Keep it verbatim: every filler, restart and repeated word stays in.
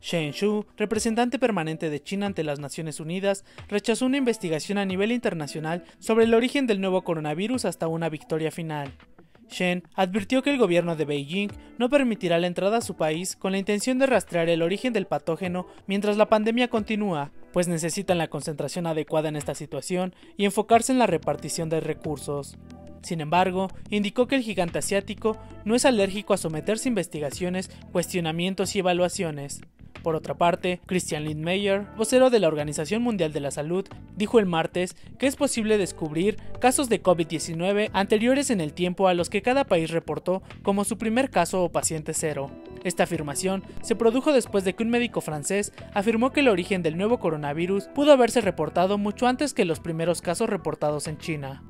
Shen Shu, representante permanente de China ante las Naciones Unidas, rechazó una investigación a nivel internacional sobre el origen del nuevo coronavirus hasta una victoria final. Shen advirtió que el gobierno de Beijing no permitirá la entrada a su país con la intención de rastrear el origen del patógeno mientras la pandemia continúa, pues necesitan la concentración adecuada en esta situación y enfocarse en la repartición de recursos. Sin embargo, indicó que el gigante asiático no es alérgico a someterse a investigaciones, cuestionamientos y evaluaciones. Por otra parte, Christian Lindmeier, vocero de la Organización Mundial de la Salud, dijo el martes que es posible descubrir casos de COVID diecinueve anteriores en el tiempo a los que cada país reportó como su primer caso o paciente cero. Esta afirmación se produjo después de que un médico francés afirmó que el origen del nuevo coronavirus pudo haberse reportado mucho antes que los primeros casos reportados en China.